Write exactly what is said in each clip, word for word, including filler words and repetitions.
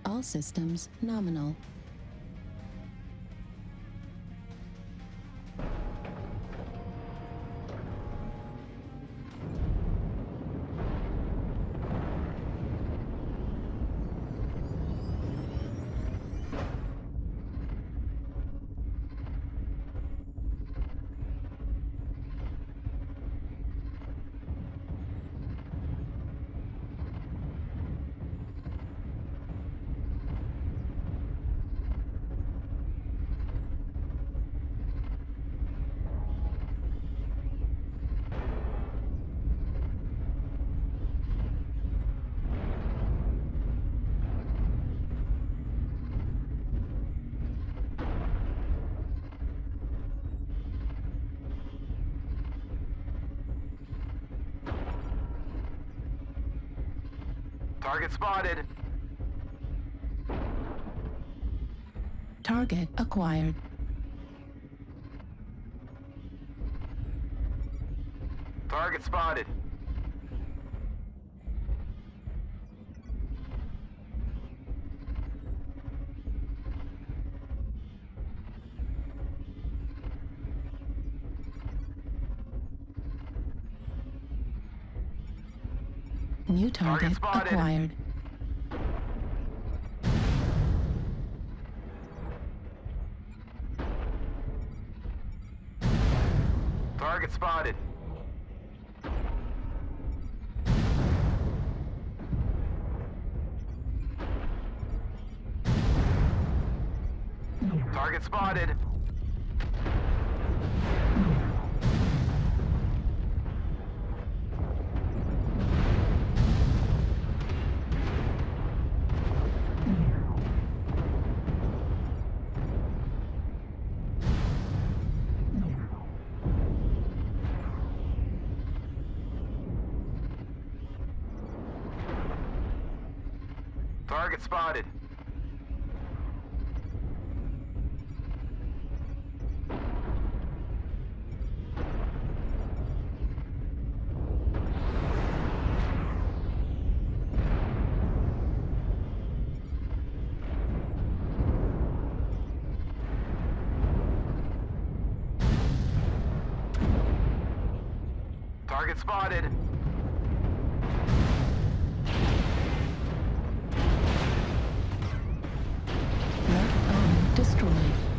All systems nominal. Target spotted. Target acquired. Target spotted. New target, Target spotted. acquired. Target spotted. Target spotted. Target spotted. Target spotted. Left arm destroyed.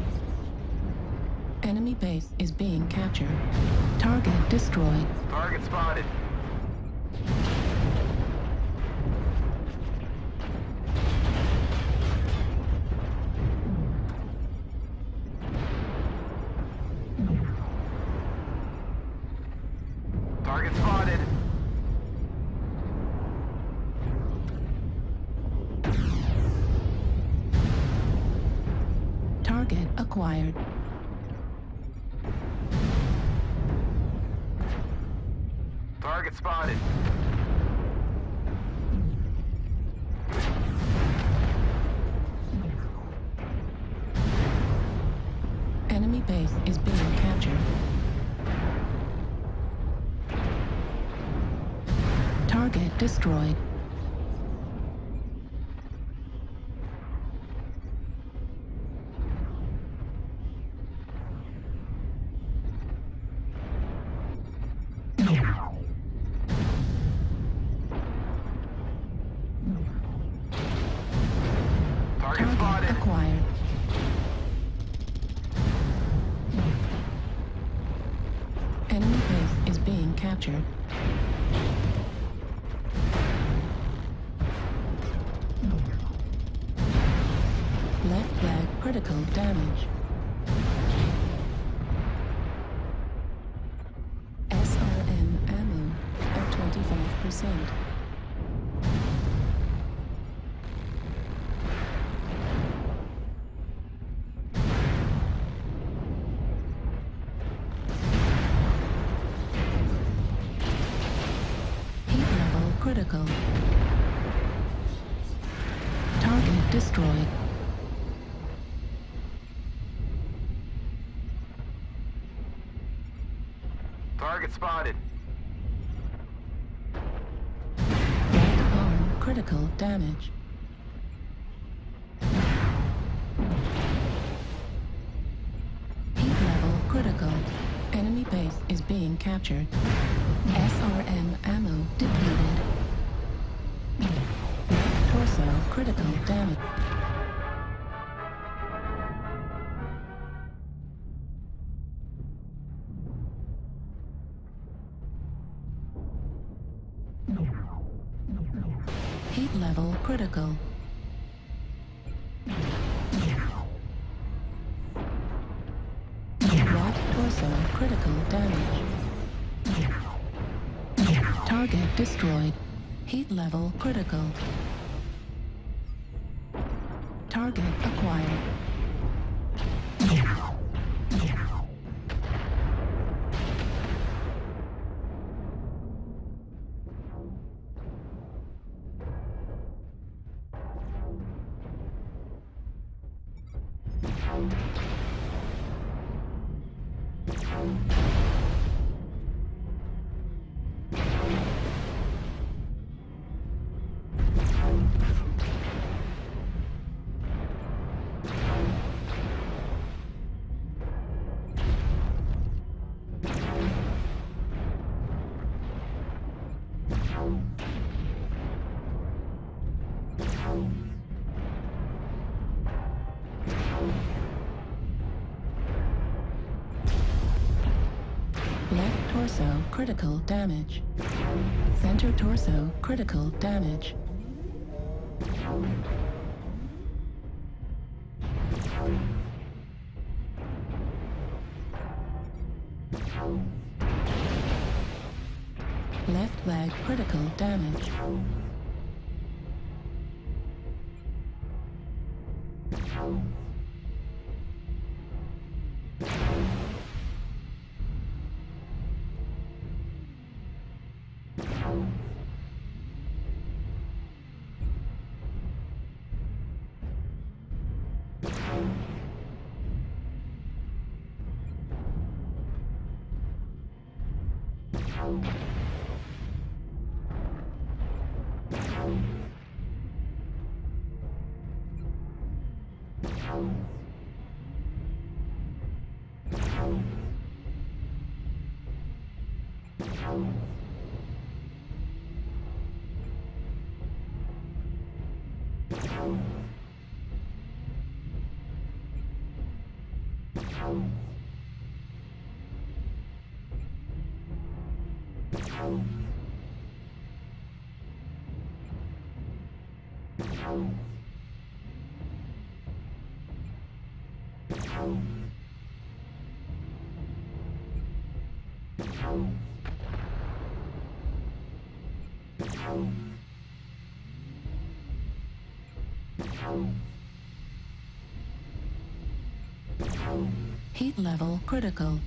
Enemy base is being captured. Target destroyed. Target spotted. Target spotted. Target acquired. Target spotted. Enemy base is being captured. Target destroyed. Target Target spotted. acquired. Enemy base is being captured. Left flag critical damage. S R M ammo at twenty-five percent. Heat level critical. Target destroyed. Target spotted. Right arm critical damage. base is being captured. S R M ammo depleted. Torso critical damage. Heat level critical. Right torso critical damage. Target destroyed. Heat level critical. Target acquired. Left torso critical damage. Center torso critical damage. Left leg critical damage. Heat level critical.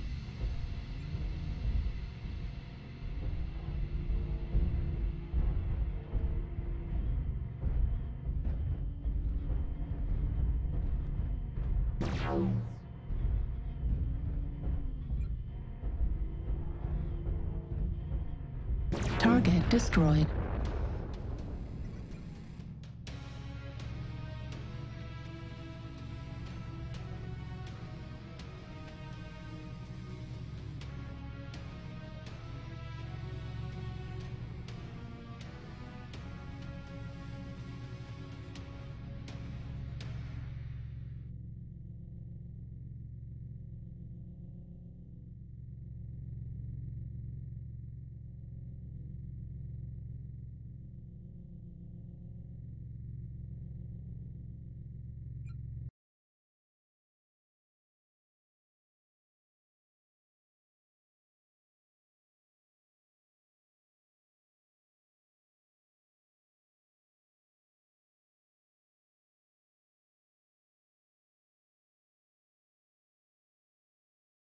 Target destroyed.